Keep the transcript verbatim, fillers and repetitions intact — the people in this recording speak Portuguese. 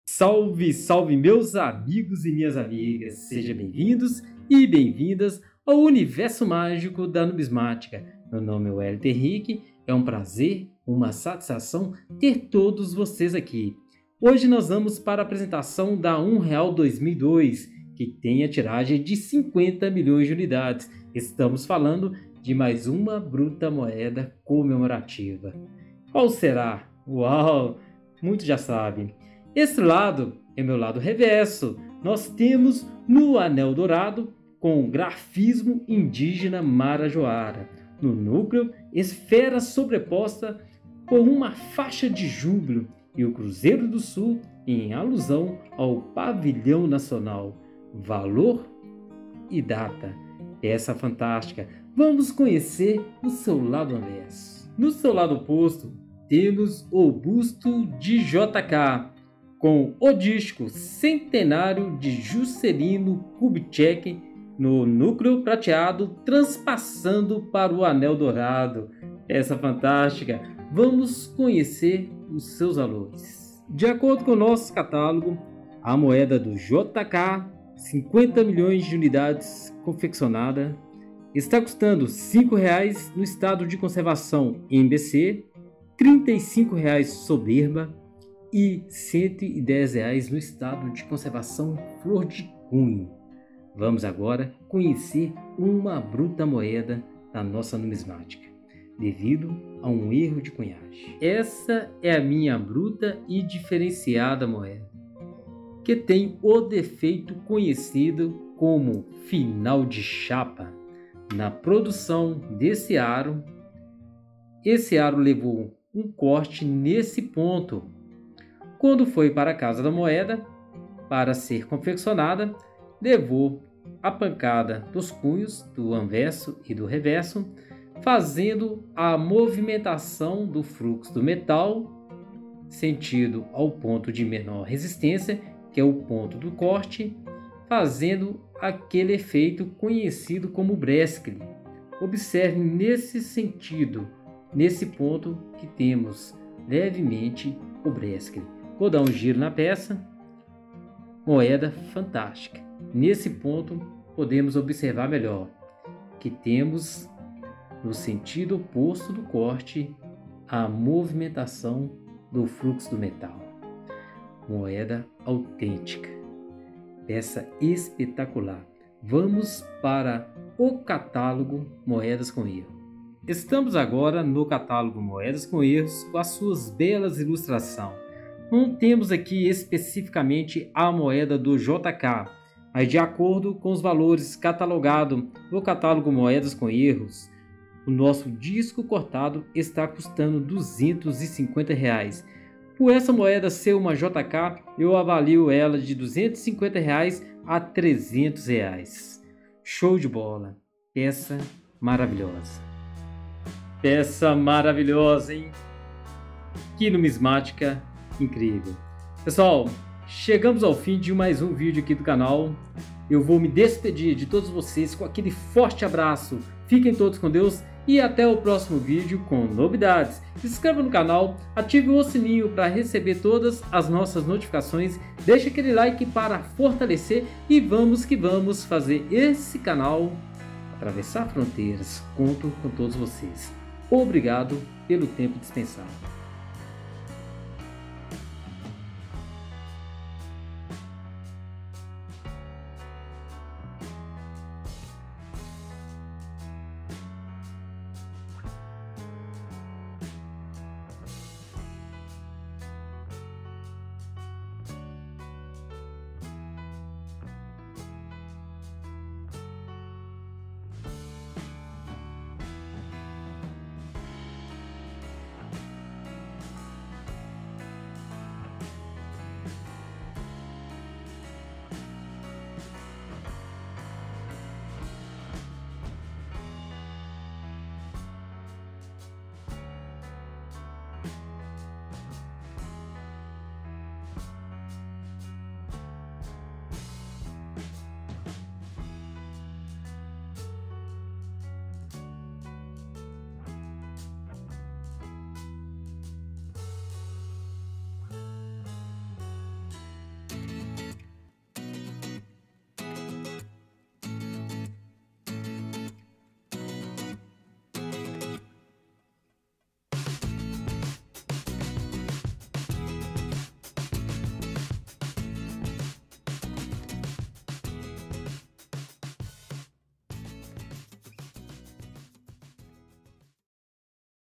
Salve, salve meus amigos e minhas amigas, sejam bem-vindos e bem-vindas ao universo mágico da numismática. Meu nome é Wellington Henrique, é um prazer, uma satisfação ter todos vocês aqui. Hoje nós vamos para a apresentação da um real dois mil e dois, que tem a tiragem de cinquenta milhões de unidades. Estamos falando de mais uma bruta moeda comemorativa. Qual será? Uau! Muitos já sabem. Este lado é meu lado reverso. Nós temos no anel dourado com grafismo indígena marajoara. No núcleo, esfera sobreposta com uma faixa de júbilo e o Cruzeiro do Sul em alusão ao pavilhão nacional. Valor e data. Peça fantástica. Vamos conhecer o seu lado avesso. No seu lado oposto, temos o busto de J K, com o disco centenário de Juscelino Kubitschek no núcleo prateado, transpassando para o anel dourado. Essa fantástica. Vamos conhecer os seus valores. De acordo com o nosso catálogo, a moeda do J K, cinquenta milhões de unidades confeccionada, está custando cinco reais no estado de conservação M B C, trinta e cinco reais soberba e cento e dez reais no estado de conservação flor de cunho. Vamos agora conhecer uma bruta moeda da nossa numismática, devido a um erro de cunhagem. Essa é a minha bruta e diferenciada moeda, que tem o defeito conhecido como final de chapa. Na produção desse aro, esse aro levou um corte nesse ponto. Quando foi para a casa da moeda para ser confeccionada, levou a pancada dos cunhos do anverso e do reverso, fazendo a movimentação do fluxo do metal sentido ao ponto de menor resistência, que é o ponto do corte, fazendo aquele efeito conhecido como brescle. Observe nesse sentido, nesse ponto que temos levemente o brescle. Vou dar um giro na peça. Moeda fantástica. Nesse ponto podemos observar melhor que temos no sentido oposto do corte a movimentação do fluxo do metal. Moeda autêntica. Peça espetacular. Vamos para o catálogo Moedas com Erro. Estamos agora no catálogo Moedas com Erros com as suas belas ilustrações. Não temos aqui especificamente a moeda do J K, mas de acordo com os valores catalogados no catálogo Moedas com Erros, o nosso disco cortado está custando duzentos e cinquenta reais. Por essa moeda ser uma J K, eu avalio ela de duzentos e cinquenta reais a trezentos reais. Show de bola! Peça maravilhosa! Peça maravilhosa, hein? Que numismática incrível! Pessoal, chegamos ao fim de mais um vídeo aqui do canal. Eu vou me despedir de todos vocês com aquele forte abraço. Fiquem todos com Deus e até o próximo vídeo com novidades. Se inscreva no canal, ative o sininho para receber todas as nossas notificações. Deixe aquele like para fortalecer e vamos que vamos fazer esse canal atravessar fronteiras. Conto com todos vocês. Obrigado pelo tempo dispensado.